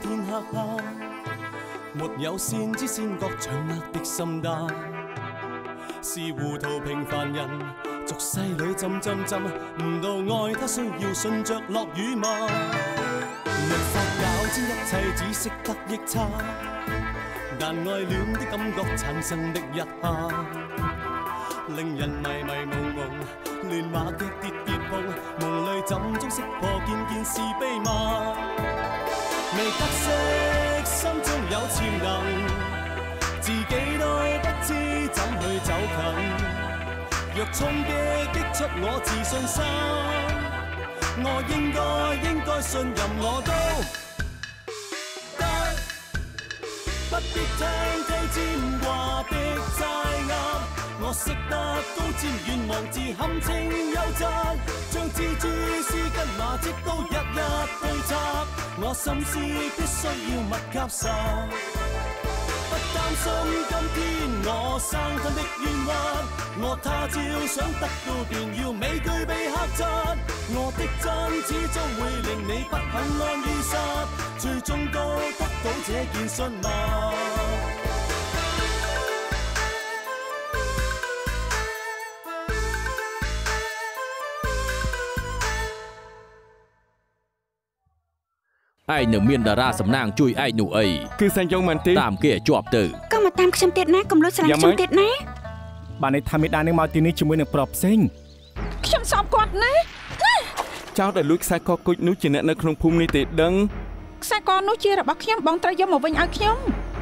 天黑黑，沒有線之線覺掌握的心帶，是糊塗平凡人俗世裏浸，唔到愛他需要順着落雨嘛，沒法搞清一切只識得臆測，但愛戀的感覺產生的一刻，令人迷蒙亂馬腳跌碰，夢裏怎終識破件是秘密，未得識心中有潛能，自己都不知怎去走近，若衝擊擊出我自信心，我應該信任我都得，不必聽推薦話的猜啱，我識得高瞻遠望自堪稱優質，將蜘蛛絲跟馬跡都一堆插，我心思必須要密吸實，不擔心今天我生吞的冤屈，我他朝想得到便要美具被克制，我的真始終會令你不肯安於室，最終都得到這件信物。 aiនៅមានតារាសំណាងជួយឯងនោះអីគឺសាញ់យងមែនទេតាមគេជាប់ទៅក៏មកតាមខ្ញុំទៀតណាកុំលួចស្រឡាញ់ខ្ញុំទៀតណាបាននេះថាមេដានឹងមកទីនេះជាមួយនឹងប្រុសផ្សេងខ្ញុំសោកគាត់ណាចោលដែលលួចខ្សែកគុជនោះជាអ្នកនៅក្នុងភូមិនេះទេដឹងខ្សែកនោះជារបស់ខ្ញុំបងត្រូវយកមកវិញឲ្យខ្ញុំ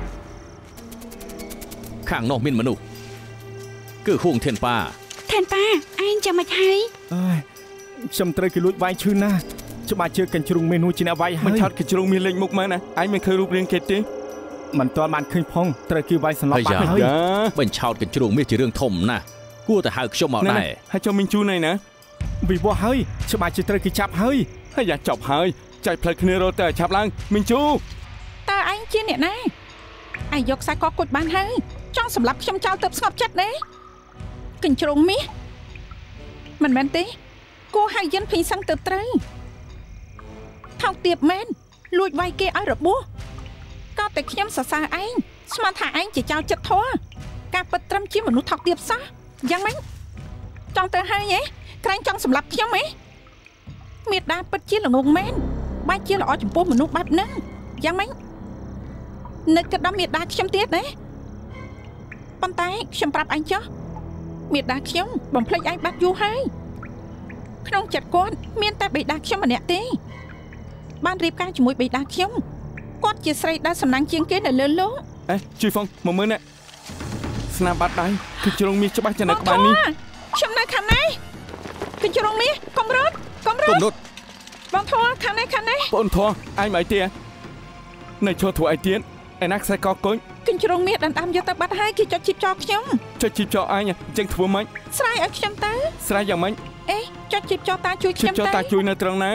ខាងនោះមានមនុស្សគឺហួងធានប៉ាឯងចាំមិនហើយអើយខ្ញុំត្រូវគេលួចវាយឈឺណាស់ច្បាស់ជឿកញ្ជ្រុងមាននោះជាអ្នកវាយហើយមិនឆោតកញ្ជ្រុងមានលេខមុខមកណាឯងមិនឃើញរូបរាងគេទេមិនទាន់បានឃើញផងត្រូវគេវាយសន្លប់បាត់ហើយបញ្ឆោតកញ្ជ្រុងមានជារឿងធំណាស់គួរតែហៅខ្ញុំមកដែរហើយចូលមីងជូនឯណាវិវត្តហើយច្បាស់ជាត្រូវគេចាប់ហើយយ៉ាចាប់ហើយចែកផ្លូវគ្នារត់ទៅឆាប់ឡើងមីងជូតើឯងជាអ្នកណាឯងយកខ្សែកគុជបានហើយចង់សម្លាប់ខ្ញុំចោលទៅស្ងប់ចិត្តណាកញ្ជ្រុងមាសមិនមែនទេគួរហៅយិនភីសឹងទៅត្រូវថោកទាបមែនលួចវាយគេឲ្យរបួសក៏តែខ្ញុំសរសើរឯងស្មានថាឯងជាចៅចិត្តធម៌ការពិតត្រឹមជាមនុស្សថោកទាបសោះយ៉ាងម៉េចចង់ទៅហើយហ៎ក្រែងចង់សម្លាប់ខ្ញុំហ៎មេដាពិតជាល្ងងមែនបាច់ជាល្អចំពោះមនុស្សបែបហ្នឹងយ៉ាងម៉េចនឹកគិតដល់មេដាខ្ញុំទៀតណាប៉ុន្តែខ្ញុំប្រាប់ឯងចុះមេដាខ្ញុំបំភ្លេចឯងបាត់យូរហើយក្នុងចិត្តគាត់មានតែបេដាខ្ញុំម្នាក់ទេបានរៀបការជាមួយបេដាខ្ញុំគាត់ជាស្រីដែលសំណាងជាងគេនៅលើលោកអេជួយហ្វុងមកមើលណាស្នាមបាត់ដៃគឺជ្រុងមាសច្បាស់ចានៅក្បាលនេះខ្ញុំនៅខាងនេះគឺជ្រុងមាសកុំរត់បងធွာខាងនេះបងធွာឯងមកអីទៀតនៅឈរធួអីទៀតឯណាខ្សែកគុញគឺជ្រុងមាសដណ្ដើមយកទៅបាត់ហើយគេចុចជីបចោលខ្ញុំចុចជីបចោលឯងអញ្ចឹងធ្វើម៉េចស្រ័យឲ្យខ្ញុំទៅស្រ័យយ៉ាងម៉េចអេចុចជីបចោលតាជួយខ្ញុំទៅតាជួយនៅត្រង់ណា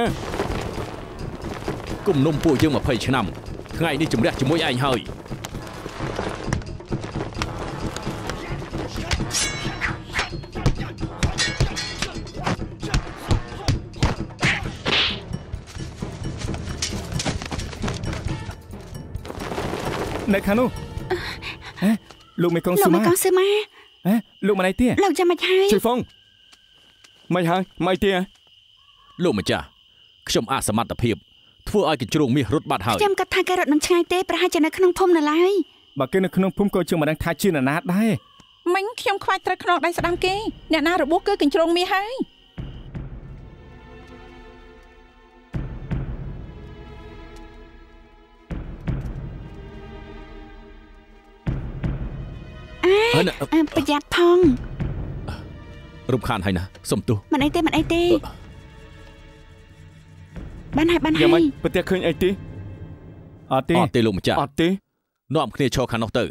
គុំនំពួកយើង20ឆ្នាំថ្ងៃនេះជំរះជាមួយឯងហើយនៅខាងនោះលោកមេកងស៊ឺម៉ាលោកម្នាក់ទៀតលោកចាំមិនហើយជួយហ្វុងមិនហើយមិនទៀតលោកម្ចាស់ខ្ញុំអសមត្ថភាពធ្វើឲ្យកញ្ជ្រុងមាសរត់បាត់ហើយខ្ញុំគិតថាគេរត់មិនឆ្ងាយទេប្រហែលជានៅក្នុងភូមិនៅឡើយបើគេនៅក្នុងភូមិក៏ជឿមិនដឹងថាជានរណាដែរមិញខ្ញុំខ្វាច់ត្រូវខ្នងដៃស្ដាំគេអ្នកណារបួសគឺកញ្ជ្រុងមាសហើយប្រយ័ត្នផងរំខានហើយណាសុំទោសមិនអីទេបានហើយយ៉ាងម៉េចប្រទះឃើញអីទេអត់ទេលោកម្ចាស់អត់ទេនាំគ្នាឈរខាងនោះទៅ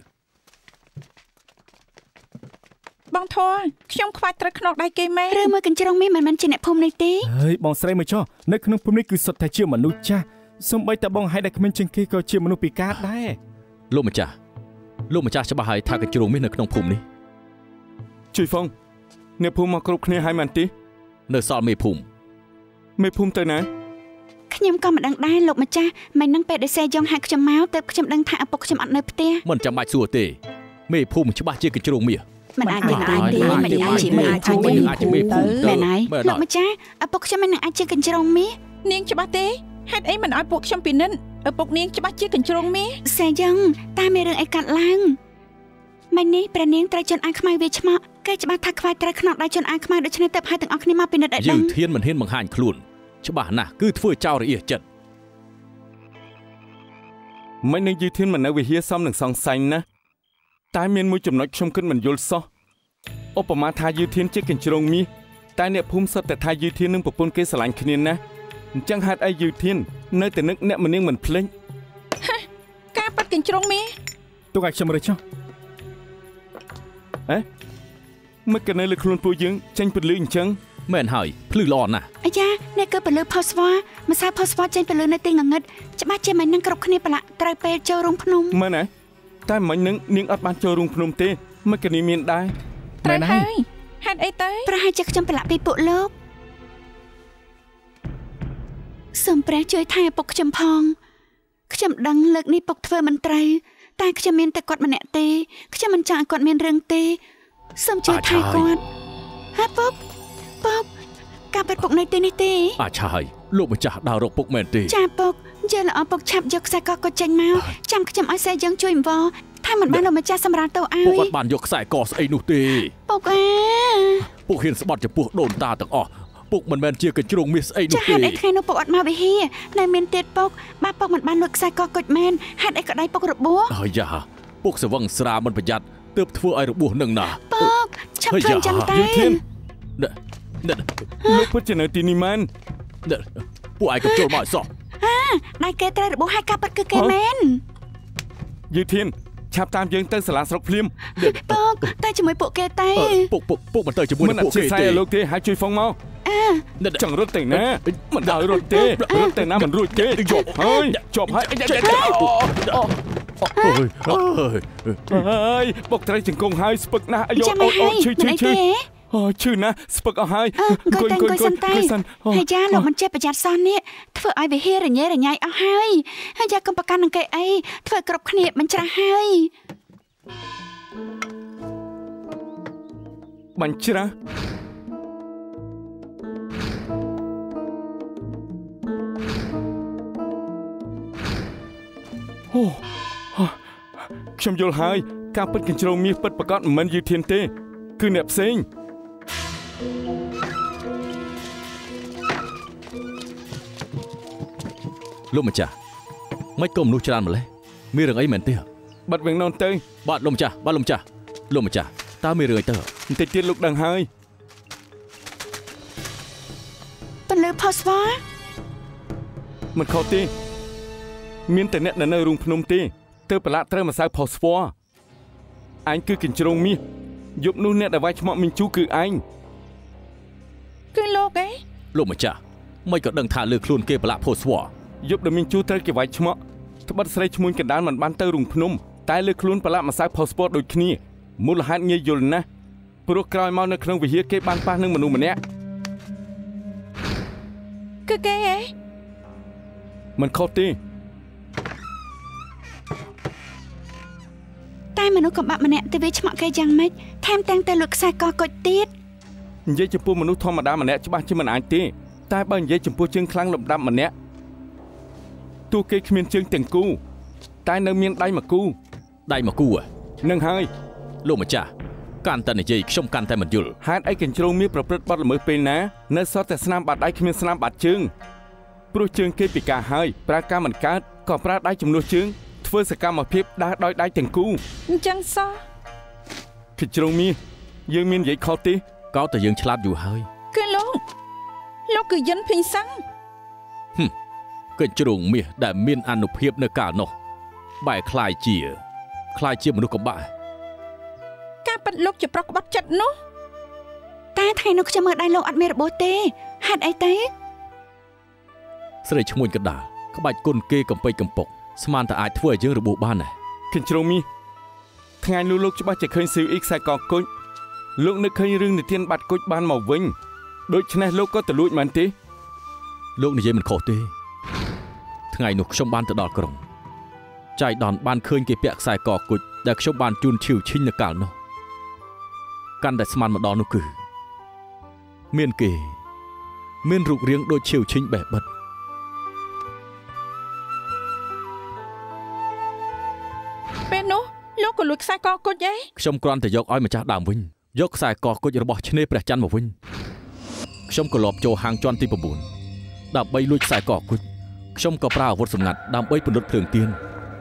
បងធွာខ្ញុំខ្វាច់ត្រូវខ្នងដៃគេមែនឬមួយកញ្ជ្រងមាសមិនមែនជាអ្នកភូមិនេះទេហើយបងស្រីមកចុះនៅក្នុងភូមិនេះគឺសុទ្ធតែជាមនុស្សចាស់សូម្បីតែបងហៃដែលគ្មានជាងគេក៏ជាមនុស្សពិការដែរលោកម្ចាស់ច្បាស់ហើយថាកញ្ជ្រងមាសនៅក្នុងភូមិនេះជួយហ្វុងអ្នកភូមិមកគ្រប់គ្នាហើយមែនទេនៅសល់មេភូមិទៅណាខ្ញុំក៏មិនដឹងដែរលោកម្ចាស់មិននឹងពេលដែលសេយ៉ងហៅខ្ញុំមកទៅខ្ញុំដឹងថាឪពុកខ្ញុំអត់នៅផ្ទះមិនចាំបាច់សួរទេមេភូមិច្បាស់ជាកញ្ជ្រោងមាសមិនអាចទេមិនអាចជាមេភូមិមែនហើយលោកម្ចាស់ឪពុកខ្ញុំមិននឹងអាចជាកញ្ជ្រោងមាសនាងច្បាស់ទេហេតុអីមិនឲ្យពួកខ្ញុំពិនិត្យឪពុកនាងច្បាស់ជាកញ្ជ្រោងមាសសេយ៉ងតែមានរឿងអីកាត់ឡើងមិននេះព្រះនាងត្រូវជន់អាយខ្មៅវាឆ្មក់គេច្បាស់ថាខ្វាយត្រូវខ្នងដៃជន់អាយខ្មៅដូច្នេះទៅឲ្យទាំងអស់គ្នាមកពិនិត្យឲ្យដឹងយើងធានមិនហ៊ានបង្ហាញខ្លួនច្បាស់ណាស់គឺធ្វើចោលរអៀសចិត្តមិននឹងយឺធានមិននៅវិហារសមនឹងសង្ស័យណាតែមានមួយចំណុចខ្ញុំគិតមិនយល់សោះឧបមាថាយឺធានជាកញ្ជ្រោងមាសតែអ្នកភូមិសុទ្ធតែថាយឺធាននឹងប្រពន្ធគេស្រឡាញ់គ្នាណាអញ្ចឹងហេតុអីយឺធាននៅតែនឹកអ្នកម្នាងមិនភ្លេចការប៉ាត់កញ្ជ្រោងមាសទុកឲ្យខ្ញុំរើសចុះមិនក៏នៅលើខ្លួនពួកយើងចេញពលឺអញ្ចឹងមែនហើយភ្លឺល្អណាស់អាយ៉ាអ្នកគឺពលឺផូស្វ័រម្សៅផូស្វ័រចេញពលឺនៅទីងងឹតច្បាស់ជាមិននឹងគ្រប់គ្នាប្រឡាក់ត្រូវពេលចូលរូងភ្នំមែនទេតែមិននឹងនាងអត់បានចូលរូងភ្នំទេមិនក៏នាងមានដែរមែនហើយហេតុអីទៅប្រហែលជាខ្ញុំប្រឡាក់ពីពួកលោកសូមព្រះជួយថែឪពុកខ្ញុំផងខ្ញុំដឹងលើកនេះពុកធ្វើមិនត្រូវតែខ្ញុំមានតែគាត់ម្នាក់ទេខ្ញុំមិនចង់ឲ្យគាត់មានរឿងទេសូមជួយថែគាត់ហាពុកការប៉ាត់ពុកនៅទីនេះទេឆាយលោកម្ចាស់ដើររកពុកមែនទេចាពុកយើងល្អពុកឆាប់យកខ្សែកគាត់ចេញមកចាំខ្ញុំឲ្យសេយើងជួយអង្វរថាមិនបានលោកម្ចាស់សម្រាប់ទៅឲ្យពុកអត់បានយកខ្សែកស្អីនោះទេពុកពុកហ៊ានស្បត់ចំពោះដូនតាទាំងអស់ពុកមិនមែនជាកញ្ជ្រោងមាសស្អីនោះទេហេតុអីថ្ងៃនោះពុកអត់មកវិហារនៅមានទៀតពុកបើពុកមិនបានលួចខ្សែកគាត់មែនហេតុអីក៏ដៃពុករបួសអាយ៉ាពុកស្វឹងស្រាមិនប្រយ័ត្នទើបធ្វើឲ្យរបួសនឹងណាពុកឆាប់ធ្វើចាំតែលោកពិតជានៅទីនេះមែនពួកឯងកំចូលមកសោះដៃគេត្រូវរបួសហើយការប៉ាត់គឺគេមែនយឺធានឆាប់តាមយើងទៅសាលាស្រុកភ្លាមពុកតែជាមួយពួកគេតែពុកមិនទៅជាមួយពួកគេទេលោកទេហើយជួយហ្វុងមកចង់រត់ទៅណាមិនដល់រត់ទេរត់ទៅណាមិនរួចទេជាប់ហើយហើយបុកត្រីចង្គង់ហើយស្ពឹកណាស់អាយុឈឺឈឺណាស់ស្ពឹកអស់ហើយអង្គុយសិនតែហើយយ៉ាលោកមិនចេះប្រយ័ត្នសោះនេះធ្វើឲ្យវិហាររញ៉េរញ៉ៃអស់ហើយយ៉ាកុំប្រកាន់នឹងគេអីធ្វើគ្រប់គ្នាមិនច្រាស់ហើយបាញ់ច្រាស់ខ្ញុំយល់ហើយការពិតកញ្ជ្រោងមាសពិតប្រាកដមិនមែនយឺធានទេគឺអ្នកផ្សេងលោកម្ចាស់មិនក៏មនុស្សច្រើនម្លេះមានរឿងអីមែនទេបាត់វិញននទៅបាទលោកម្ចាស់លោកម្ចាស់តើមានរឿងអីទៅបន្តិចទៀតលោកដឹងហើយពលឺផូស្វ័រមិនខុសទេមានតែអ្នកនៅរូងភ្នំទេទៅប្រឡាក់ត្រូវម្សៅផូស្វ័រអញគឺកញ្ជ្រោងមាសយប់នោះអ្នកដែលវាយឆ្មក់មីងជូគឺឯងគឺលោកឯងលោកម្ចាស់មិនក៏ដឹងថាលើខ្លួនគេប្រឡាក់ផូស្វ័រយប់ដែលមីងជូត្រូវគេវាយឆ្មក់ត្បិតស្រីឈ្មោះកណ្ដាលមិនបានទៅរូងភ្នំតែលើខ្លួនប្រឡាក់ម្សៅផូស្វ័រដូចគ្នាមូលហេតុងាយយល់ណាស់ព្រោះក្រោយមកនៅក្នុងវិហារគេបានប៉ះនឹងមនុស្សម្នាក់គឺគេហ៎មិនខុសទេតែមនុស្សកំបាក់ម្នាក់ទៅវាឆ្មក់គេយ៉ាងម៉េចថែមទាំងទៅលួចខ្សែកកុចទៀតនិយាយចំពោះមនុស្សធម្មតាម្នាក់ច្បាស់ជាមិនអាចទេតែបើនិយាយចំពោះជើងខ្លាំងលំដាប់ម្នាក់ទោះគេគ្មានជើងទាំងគូតែនៅមានដៃមួយគូនឹងហើយលោកម្ចាស់កាន់តែនិយាយខ្ញុំកាន់តែមិនយល់ហេតុអីកញ្ជ្រោងមាសប្រព្រឹត្តបទល្មើសពេលណានៅសតតែស្នាមបាត់ដៃគ្មានស្នាមបាត់ជើងព្រោះជើងគេពិការហើយប្រើការមិនកើតក៏ប្រើដៃជំនួសជើងធ្វើសកម្មភាពដើរដោយដៃទាំងគូអញ្ចឹងសោះកញ្ជ្រោងមាសយើងមាននិយាយខុសទេក៏តែយើងឆ្លាតយូរហើយគឺលោកគឺយិនភីសាំងកញ្ជ្រោងមាសដែលមានអានុភាពនៅកាលនោះបែរคล้ายជាមនុស្សកំបាក់ការប៉ាត់លោកជាប្រុសក្បត់ចិត្តនោះតែថ្ងៃនោះខ្ញុំមើលដៃលោកអត់មានរបួសទេហេតុអីទេស្រីឈ្មោះកណ្ដាលក្បាច់គុណគេកំពេចកំពុកស្មានតែអាចធ្វើឲ្យយើងរបួសបានដែរកញ្ជ្រោងមាសថ្ងៃនោះលោកច្បាស់ជាឃើញស៊ីវអ៊ីខ្សែកគុជលោកនឹកឃើញរឿងនិទានបាត់គុជបានមកវិញដូច្នេះលោកក៏ទៅលួចមែនទេលោកនិយាយមិនខុសទេថ្ងៃនោះខ្ញុំបានទៅដល់ក្រុងចៃដន្យបានឃើញគេពាក់ខ្សែកគុជដែលខ្ញុំបានជូនឈីវឈិញនៅកាលនោះកាន់តែស្មានមកដល់នោះគឺមានរូបរាងដូចឈីវឈិញបេះបិទពេលនោះលោកក៏លួចខ្សែកគុជឯងខ្ញុំគ្រាន់តែយកឲ្យម្ចាស់ដើមវិញយកខ្សែកគុជរបស់ឆ្នេរព្រះច័ន្ទមកវិញខ្ញុំក៏លបចូលហាងជាន់ទី9ដើម្បីលួចខ្សែកគុជខ្ញុំក៏ប្រើអាវុធសម្ងាត់ដើម្បីពន្លត់ភ្លើងទៀន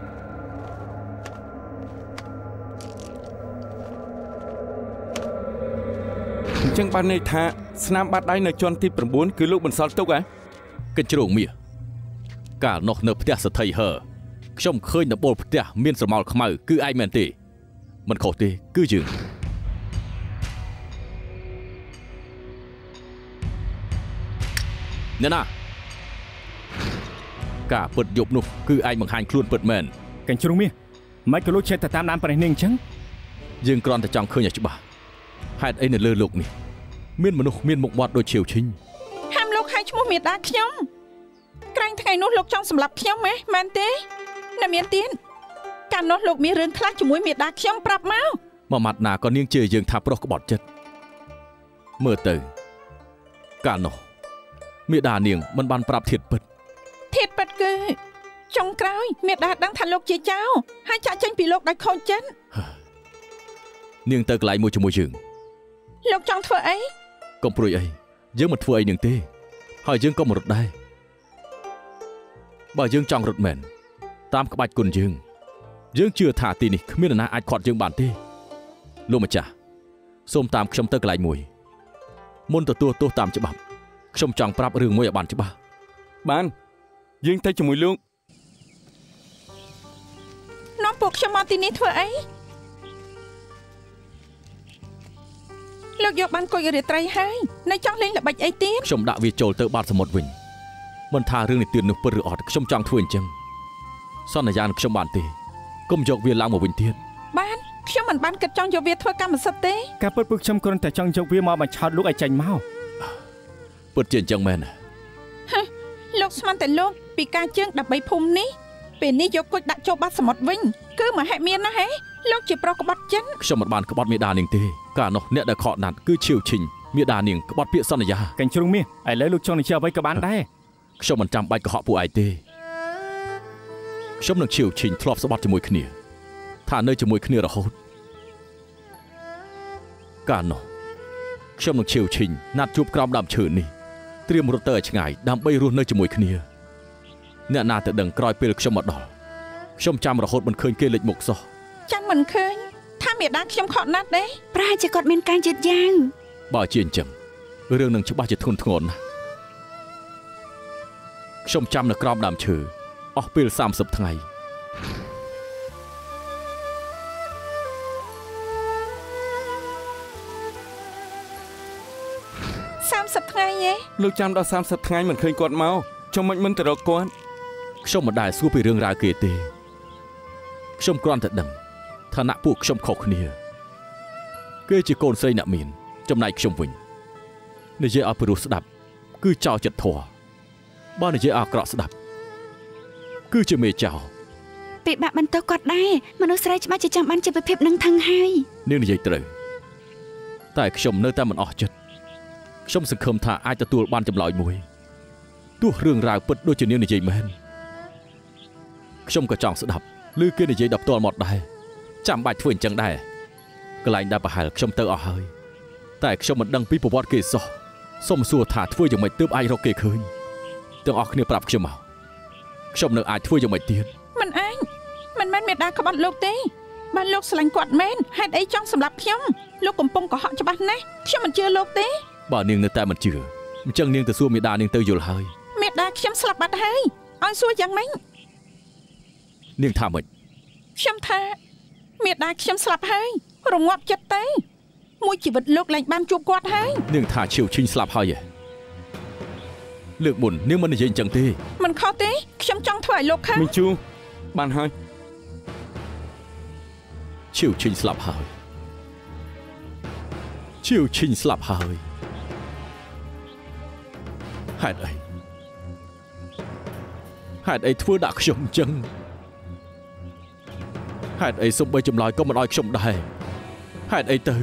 អញ្ចឹងបានន័យថាស្នាមបាតដៃនៅជាន់ទី9គឺលោកបន្សល់ទុកហ៎កញ្ជ្រោងមាសកាលនោះនៅផ្ទះសទ្ធិហើខ្ញុំឃើញដំបូលផ្ទះមានស្រមោលខ្មៅគឺឯងមែនទេមិនខុសទេគឺយើងអ្នកណាការពិតយប់នោះគឺឯងបង្ហាញខ្លួនពិតមែនកញ្ជ្រោងមាសមិនក៏លោកចេះតែតាមដានប្រេះនេះអញ្ចឹងយើងគ្រាន់តែចង់ឃើញឲ្យច្បាស់ហេតុអីនៅលើលោកនេះមានមនុស្សមានមុខមាត់ដូចឈៀវឈិញហាមលោកឲ្យឈ្មោះមេដាខ្ញុំក្រែងថ្ងៃនោះលោកចង់សម្លាប់ខ្ញុំមែនទេអ្នកមានទៀនកាលនោះលោកមានរឿងខ្លះជាមួយមេដាខ្ញុំប្រាប់មកម៉ាត់ណាក៏នាងជេរយើងថាប្រុសក្បត់ចិត្តមើលទៅកាលនោះមេដានាងមិនបានប្រាប់ធាតុពិតគឺចុងក្រោយមេដាដឹងថាលោកជាចៅហើយចាក់ចេញពីលោកដោយខូចចិត្តនាងទៅកន្លែងមួយជាមួយយើងលោកចង់ធ្វើអីកុំព្រួយអីយើងមិនធ្វើអីនាងទេហើយយើងក៏មិនរត់ដែរបើយើងចង់រត់មែនតាមក្បាច់គុណយើងជឿថាទីនេះគ្មាននរណាអាចខាត់យើងបានទេលោកម្ចាស់សូមតាមខ្ញុំទៅកន្លែងមួយមុនទទួលទោសតាមច្បាប់ខ្ញុំចង់ប្រាប់រឿងមួយឲ្យបានច្បាស់បានយើងទៅជាមួយលោកនាំពួកខ្ញុំមកទីនេះធ្វើអីលោកយកបានគុយរាត្រីហើយនៅចង់លេងល្បិចអីទៀតខ្ញុំដាក់វាចូលទៅបាតសមុទ្រវិញមិនថារឿងនេះទៀតនោះពិតឬអត់ខ្ញុំចង់ធ្វើអញ្ចឹងសន្យានឹងខ្ញុំបានទេកុំយកវាឡើងមកវិញទៀតបានខ្ញុំមិនបានគិតចង់យកវាធ្វើកម្មសិទ្ធិទេការពិតពួកខ្ញុំគ្រាន់តែចង់យកវាមកបញ្ឆោតលោកឲ្យចេញមកពិតជាអញ្ចឹងមែនលោកស្មានតែលោកពីការជើងដើម្បីភូមិនេះពេលនេះយកគុជដាក់ចូលបាតសមុទ្រវិញគឺមហិមានណាស់ហេលោកជាប្រុសក្បត់ចិនខ្ញុំមិនបានក្បត់មេដានាងទេកាលនោះអ្នកដែលខកណាត់គឺឈៀវឈិញមេដានាងក្បត់ពាក្យសន្យាកញ្ជ្រោងមាសឥឡូវលោកចង់និយាយអ្វីក៏បានដែរខ្ញុំមិនចាំបាច់កុហកពួកឯងទេខ្ញុំនឹងឈៀវឈិញធ្លាប់ស្បត់ជាមួយគ្នាថានៅជាមួយគ្នារហូតកាលនោះខ្ញុំនឹងឈៀវឈិញណាត់ជួបក្រោមដើមឈើនេះត្រៀមរត់ទៅឲ្យឆ្ងាយដើម្បីរស់នៅជាមួយគ្នាអ្នកណាទៅដឹងក្រោយពេលខ្ញុំមកដល់ខ្ញុំចាំរហូតមិនឃើញគេលេចមុខសោះចាំមិនឃើញថាមេដាខ្ញុំខកណាស់ទេប្រហែលជាគាត់មានការយឺតយ៉ាវបើជាអញ្ចឹងរឿងនឹងច្បាស់ជាធ្ងន់ធ្ងរណាស់ខ្ញុំចាំនៅក្រោមដើមឈើអស់ពេល30ថ្ងៃ 30ថ្ងៃឯងលោកចាំដល់30ថ្ងៃមិនឃើញគាត់មកចុះមិនទៅរកគាត់ខ្ញុំមិនដែលសួរពីរឿងរ៉ាវគេទេខ្ញុំគ្រាន់តែដឹងឋានៈពួកខ្ញុំខុសគ្នាគេជាកូនស្រីអ្នកមានចំណែកខ្ញុំវិញនិយាយឲ្យព្រោះស្ដាប់គឺចោលចិត្តធัวបើនិយាយអាក្រក់ស្ដាប់គឺជាមេចោលពិបាកបន្ទោសគាត់ដែរមនុស្សស្រីច្បាស់ជាចង់បានជីវភាពនឹងថឹងហើយនាងនិយាយត្រូវតែខ្ញុំនៅតែមិនអស់ចិត្តខ្ញុំសង្ឃឹមថាអាចទទួលបានចម្លើយមួយទោះរឿងរ៉ាវពិតដូចជានាងនិយាយមែនខ្ញុំក៏ចង់ស្ដាប់ឬគេនិយាយដល់ផ្ទាល់មាត់ដែរចាំបាច់ធ្វើអញ្ចឹងដែរកន្លែងដែលប្រហែលខ្ញុំទៅអស់ហើយតែខ្ញុំមិនដឹងពីប្រវត្តិគេសោះសុំសួរថាធ្វើយ៉ាងម៉េចទើបអាចរកគេឃើញទាំងអស់គ្នាប្រាប់ខ្ញុំមកខ្ញុំនៅអាចធ្វើយ៉ាងម៉េចទៀតមិនអាចមិនមែនមេដាក្បត់លោកទេបើលោកស្រឡាញ់គាត់មែនហេតុអីចង់សម្លាប់ខ្ញុំលោកកំពុងកុហកច្បាស់ណាស់ខ្ញុំមិនជឿលោកទេបើនាងនៅតែមិនជឿអញ្ចឹងនាងទៅសួរមេដានាងទៅយល់ហើយមេដាខ្ញុំស្លាប់បាត់ហើយឲ្យសួរយ៉ាងម៉េចនាងថាម៉េចខ្ញុំថាមេដាខ្ញុំស្លាប់ហើយរងាប់ចិត្តទៅមួយជីវិតលោកឡើងបានជួបគាត់ហើយនាងថាឈៀវឈិញស្លាប់ហើយលើកមុននាងមិននិយាយអញ្ចឹងទេមិនខុសទេខ្ញុំចង់ធ្វើឲ្យលោកខឹងមីជូបានហើយឈៀវឈិញស្លាប់ហើយឈៀវឈិញស្លាប់ហើយហេតុហេតុអីធ្វើដាក់ខ្ញុំអញ្ចឹងហេតុអីសំបីចម្លើយក៏មិនឲ្យខ្ញុំដែរហេតុអីទៅ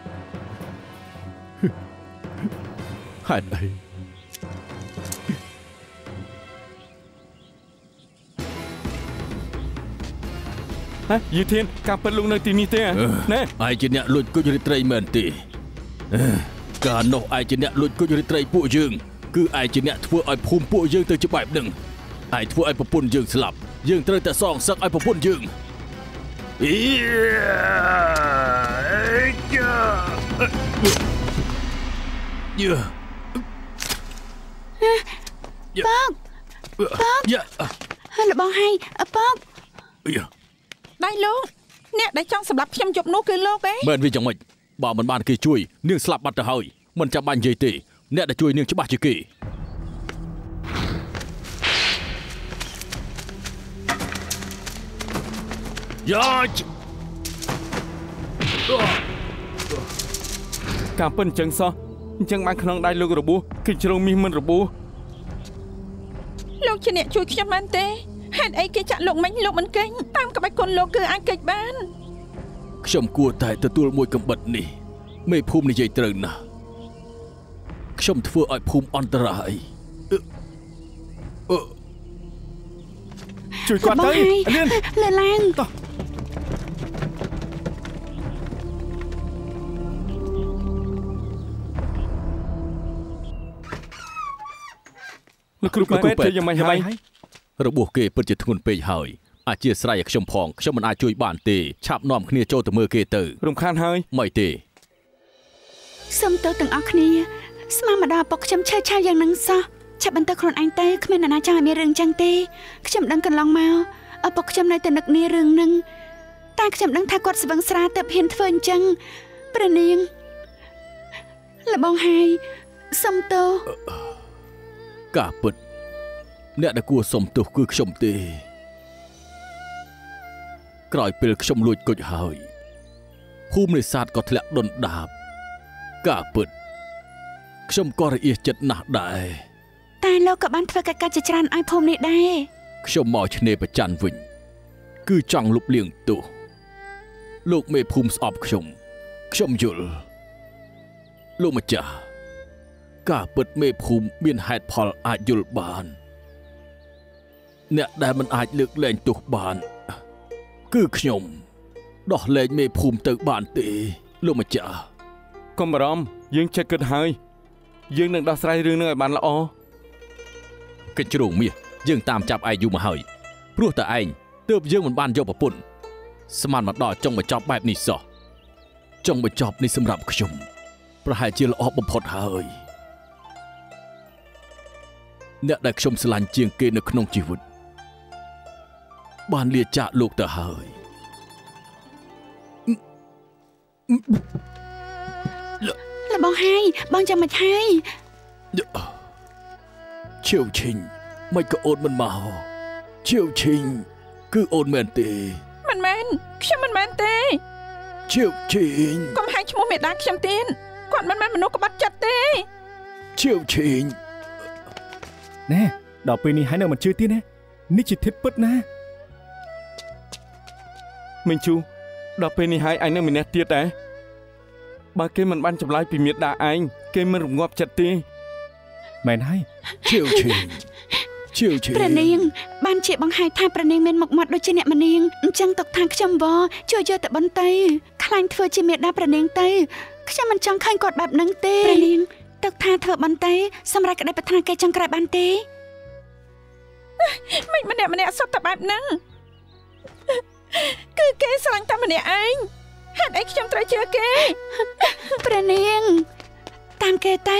ហេតុអីយីធានការពិតលោកនៅទីនេះទេណែឯងជាអ្នកលួចគុជរាត្រីមែនទេកាលនោះឯងជាអ្នកលួចគុជរាត្រីពួកយើងគឺឯងជាអ្នកធ្វើឲ្យភូមិពួកយើងទៅជាបែបហ្នឹងឯងធ្វើឲ្យប្រពន្ធយើងស្លាប់យើងត្រូវតែសងសឹកឲ្យប្រពន្ធយើងហើយលបងហើយប៉កដៃលោកអ្នកដែលចង់សម្លាប់ខ្ញុំយប់នោះគឺលោកឯងមែនវាយ៉ាងម៉េចបើមិនបានគេជួយនាងស្លាប់បាត់ទៅហើយមិនចាំបាច់និយាយទេអ្នកដែលជួយនាងច្បាស់ជាគេយ៉ាការពិតអញ្ចឹងសោះអញ្ចឹងបានក្នុងដៃលោករបួសគេជ្រងមាសមិនរបួសលោកជាអ្នកជួយខ្ញុំមែនទេហេតុអីគេចាក់លោកមិញលោកមិនគេងតាមក្បាច់គុណលោកគឺអាចគេចបានខ្ញុំគួរតែទទួលមួយកំបិតនេះមេភូមិនិយាយត្រូវណាស់ខ្ញុំធ្វើឲ្យភូមិអន្តរាយជួយគាត់ទៅលឿនលើឡើងតោះលោកគ្រូពេទ្យយ៉ាងម៉េចហើយរបួសគេពិតជាធ្ងន់ពេកហើយអធិស្ឋានឲ្យខ្ញុំផងខ្ញុំមិនអាចជួយបានទេឆាប់នាំគ្នាចូលទៅមើលគេទៅរំខានហើយមិនទេសូមទោសទាំងអស់គ្នាស្មានមកដល់ពុកខ្ញុំឆើឆាវយ៉ាងនឹងសោះឆាប់បន្តខ្លួនឯងទៅគ្មានអ្នកណាចង់ឲ្យមានរឿងចឹងទេខ្ញុំដឹងកន្លងមកឪពុកខ្ញុំនៅតែនឹកនារឿងនឹងតែខ្ញុំដឹងថាគាត់ស្វឹងស្រាទៅហ៊ានធ្វើអញ្ចឹងព្រះនាងលបងហើយសូមទោសការពិតអ្នកដែលគួរសុំទោសគឺខ្ញុំទេក្រោយពេលខ្ញុំលួចគុជហើយភូមិនេសាទក៏ធ្លាក់ដុនដាបការពិតខ្ញុំក៏រអៀសចិត្តណាស់ដែរតែលោកក៏បានធ្វើកិច្ចការជាច្រើនឲ្យភូមិនេះដែរខ្ញុំមកឆ្នេរប្រច័នវិញគឺចង់លុបលាងទោសលោកមេភូមិស្អប់ខ្ញុំយល់លោកម្ចាស់ការពិតមេភូមិមានហេតុផលអាចយល់បានអ្នកដែលមិនអាចលើកលែងទោសបានគឺខ្ញុំដោះលែងមេភូមិទៅបានទេលោកម្ចាស់កុំបារម្ភយើងចេះគិតហើយយើងនឹងដោះស្រាយរឿងនេះឲ្យបានល្អកិច្ចជ្រងមាសយើងតាមចាប់ឯងយូរមកហើយព្រោះតែឯងទើបយើងមិនបានយកប្រពន្ធស្មានមកដល់ចុងបញ្ចប់បែបនេះសោះចុងបញ្ចប់នេះសម្រាប់ខ្ញុំប្រហែលជាល្អបំផុតហើយអ្នកដែលខ្ញុំស្រឡាញ់ជាងគេនៅក្នុងជីវិតបានលាចាកលោកទៅហើយលបងហើយបងចាំមិនហើយឈៀវឈិញមិនក៏អូនមិនមកឈៀវឈិញគឺអូនមែនទេមិនមែនខ្ញុំមិនមែនទេឈៀវឈិញកុំហៅឈ្មោះមេដាខ្ញុំទៀតគាត់មិនមែនមនុស្សក្បត់ចិត្តទេឈៀវឈិញណែដល់ពេលនេះហើយនៅមិនជឿទៀតណានេះជាធិតពិតណាមិញជូដល់ពេលនេះហើយឯងនៅម្នាក់ទៀតដែរបើគេមិនបានចម្លើយពីមេដាឯងគេមិនរងាប់ចិត្តទេមែនហើយឈៀវឈិញព្រះនាងបានជាបង្ហាញថាព្រះនាងមានមុខមាត់ដូចជាអ្នកម្នាងអញ្ចឹងទុកថាខ្ញុំវជួយយកទៅបន្តីខ្លាញ់ធ្វើជាមេដាព្រះនាងទៅខ្ញុំមិនចង់ឃើញគាត់បែបហ្នឹងទេព្រះនាងទុកថាធ្វើបន្តីសម្រាប់ក្តីប្រាថ្នាគេចង់ក្រោយបានទេមិនម្នាក់សុទ្ធតែបែបហ្នឹងគឺគេស្រឡាញ់តែម្នាក់ឯងហេតុអីខ្ញុំត្រូវជឿគេព្រះនាងតាមគេទៅ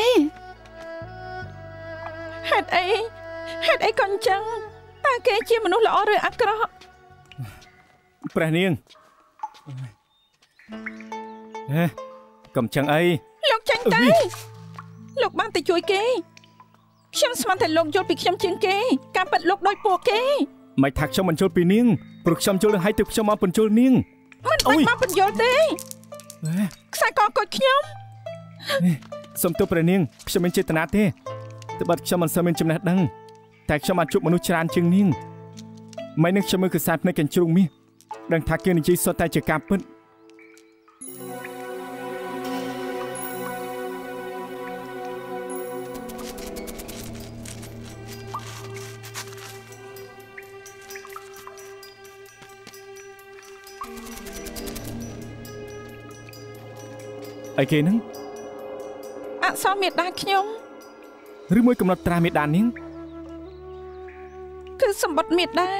ហេតុអីក៏អញ្ចឹងតើគេជាមនុស្សល្អឬអាក្រក់ព្រះនាងកំចឹងអីលោកចាញ់ទៅលោកបានទៅជួយគេខ្ញុំស្មានតែលោកយល់ពីខ្ញុំជាងគេការប៉ັດលោកដូចពួកគេមិនថាខ្ញុំមិនយល់ពីនាងព្រោះខ្ញុំយល់ហើយទើបខ្ញុំមកបញ្ជូលនាងមិនបាច់មកបញ្យល់ទេខ្សែកកូចខ្ញុំសុំទោសព្រះនាងខ្ញុំមិនចេតនាទេត្បិតខ្ញុំមិនសូវមានចំណេះដឹងតែខ្ញុំបានជួបមនុស្សច្រើនជាងនាងមិននឹងខ្ញុំមើលកសាភ្នែកកញ្ជ្រោងមាសដឹងថាគេនិយាយសុទ្ធតែជាការពិតអីគេហ្នឹងអក្សរមេដាខ្ញុំឬមួយកំណត់ត្រាមេដានាងគឺសម្បត្តិមេដា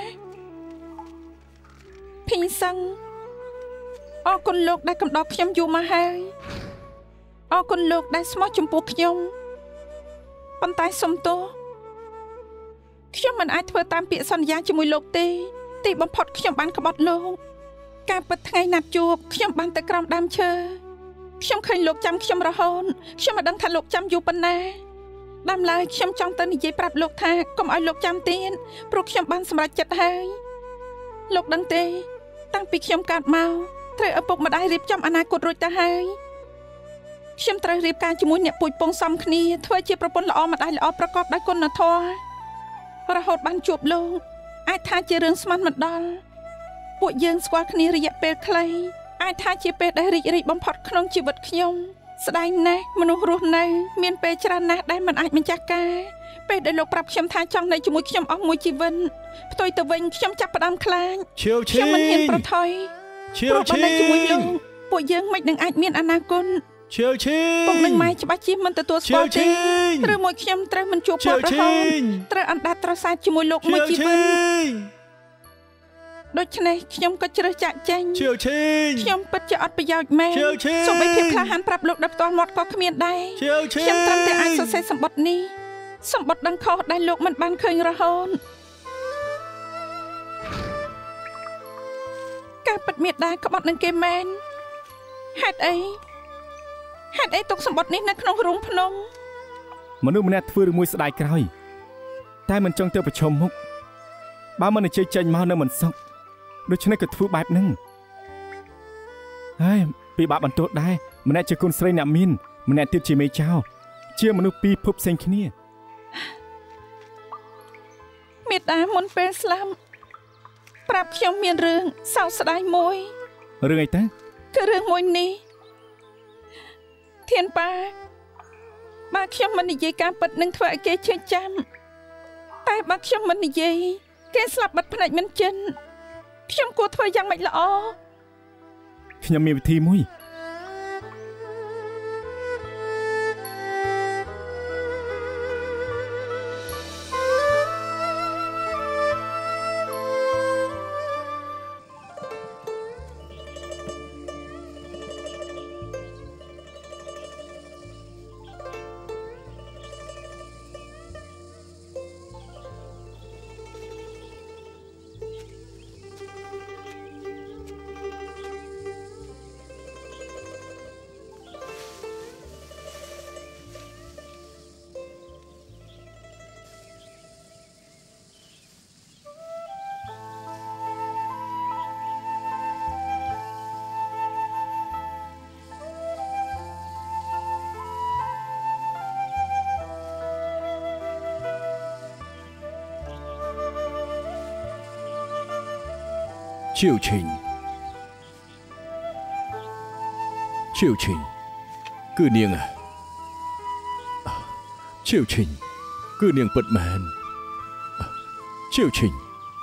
ភីសឹងអរគុណលោកដែលកំដរខ្ញុំយូរមកហើយអរគុណលោកដែលស្មោះចំពោះខ្ញុំប៉ុន្តែសុំទោសខ្ញុំមិនអាចធ្វើតាមពាក្យសន្យាជាមួយលោកទេទីបំផុតខ្ញុំបានក្បត់លោកការពិតថ្ងៃណាត់ជួបខ្ញុំបានទៅក្រោមដើមឈើខ្ញុំឃើញលោកចាំខ្ញុំរហូតខ្ញុំមិនដឹងថាលោកចាំយូរប៉ុណ្ណាដើមឡើយខ្ញុំចង់ទៅនិយាយប្រាប់លោកថាកុំឲ្យលោកចាំទៀតព្រោះខ្ញុំបានសម្រេចចិត្តហើយលោកដឹងទេតាំងពីខ្ញុំកើតមកត្រូវឪពុកម្ដាយរៀបចំអនាគតរួចទៅហើយខ្ញុំត្រូវរៀបការជាមួយអ្នកពូជពងសំគ្នាធ្វើជាប្រពន្ធល្អម្ដាយល្អប្រកបដោយគុណធម៌រហូតបានជួបលោកអាចថាជារឿងស្មានមិនដល់ពួកយើងស្គាល់គ្នារយៈពេលខ្លីអាចថាជាពេលដែលរីករាយបំផុតក្នុងជីវិតខ្ញុំស្ដាយណាស់មនុស្សរស់នៅមានពេលច្រើនណាស់ដែលមិនអាចម្ចាស់ការពេលដែលលោកប្រាប់ខ្ញុំថាចង់នៅជាមួយខ្ញុំអស់មួយជីវិតផ្ទុយទៅវិញខ្ញុំចាប់ផ្ដើមខ្លាចខ្ញុំមិនហ៊ានប្រថុយព្រោះបើនៅជាមួយលោកពួកយើងមិននឹងអាចមានអនាគតពុកនឹងម៉ែច្បាស់ជាមិនទទួលស្គាល់ទេឬមួយខ្ញុំត្រូវមិនជួបគាត់រហូតត្រូវអណ្ដាតត្រសាទជាមួយលោកមួយជីវិតដូច្នេះខ្ញុំក៏ជ្រើសចាក់ចេញខ្ញុំពិតជាអត់ប្រយោជន៍មែនសូម្បីភាពក្លាហានប្រាប់លោកដោយផ្ទាល់មាត់ក៏គ្មានដែរខ្ញុំត្រឹមតែអាចសរសេរសម្បត្តិនេះសម្បត្តិដឹងខុសដែលលោកមិនបានឃើញរហូតការពិតមេដាក្បត់នឹងគេមែនហេតុអីទុកសម្បត្តិនេះនៅក្នុងរូងភ្នំមនុស្សម្នាក់ធ្វើរឿងមួយស្ដាយក្រោយតែមិនចង់ទៅប្រឈមមុខបើមិនជ័យចេញមកនៅមិនសុខដូច្នេះក៏ធ្វើបែបហ្នឹងហើយពីបាក់បន្ទោសដែរម្នាក់ជាគុណស្រីអ្នកមានម្នាក់ទៀតជាមេចៅជាមនុស្សពីរភពផ្សេងគ្នាមេដាមុនពេលស្លាប់ប្រាប់ខ្ញុំមានរឿងសោកស្ដាយមួយរឿងអីទៅគឺរឿងមួយនេះធានប៉ាបើខ្ញុំមិននិយាយការពិតនឹងធ្វើឲ្យគេជឿចាំតែបើខ្ញុំមិននិយាយគេស្លាប់បាត់ភ្នែកមិនចិនខ្ញុំគួរធ្វើយ៉ាងម៉េចល្អខ្ញុំមានវិធីមួយឈៀវឈិញគឺនាងឈៀវឈិញគឺនាងពិតមែនឈៀវឈិញ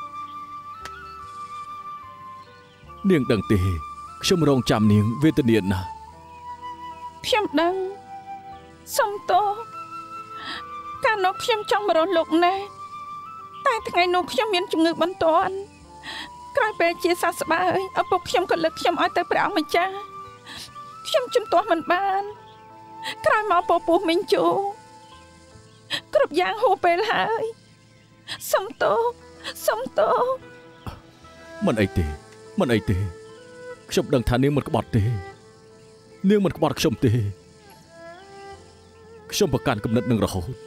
នាងដឹងទេខ្ញុំរងចាំនាងវេទនាណាស់ខ្ញុំដឹងសុំទោសកាលនោះខ្ញុំចង់មករកលោកណាស់តែថ្ងៃនោះខ្ញុំមានជំងឺបន្ទាន់ក្រោយពេលជាសះស្បើយឪពុកខ្ញុំក៏លើកខ្ញុំឲ្យទៅព្រះអង្គម្ចាស់ខ្ញុំជំទាស់មិនបានក្រោយមកពពោះមីងជូគ្រប់យ៉ាងហួសពេលហើយសុំទោសមិនអីទេខ្ញុំដឹងថានាងមិនក្បត់ទេនាងមិនក្បត់ខ្ញុំទេខ្ញុំប្រកាន់គំនិតនឹងរហូត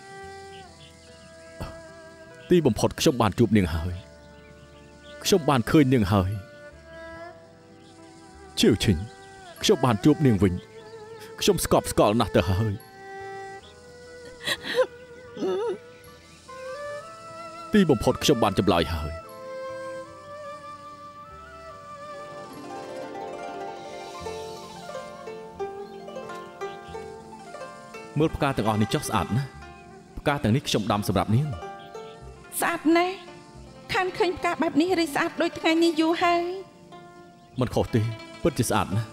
ទីបំផុតខ្ញុំបានជួបនាងហើយខ្ញុំបានឃើញនាងហើយឈៀវឈិញខ្ញុំបានជួបនាងវិញខ្ញុំស្កប់ស្កល់ណាស់ទៅហើយទីបំផុតខ្ញុំបានចម្លើយហើយមើលផ្កាទាំងអស់នេះចុះស្អាតណាស់ផ្កាទាំងនេះខ្ញុំដាំសម្រាប់នាងស្អាតណាស់ខានឃើញផ្កាបែបនេះរីស្អាតដូចថ្ងៃនេះយូរហើយមិនខុសទេពិតជាស្អាតណាស់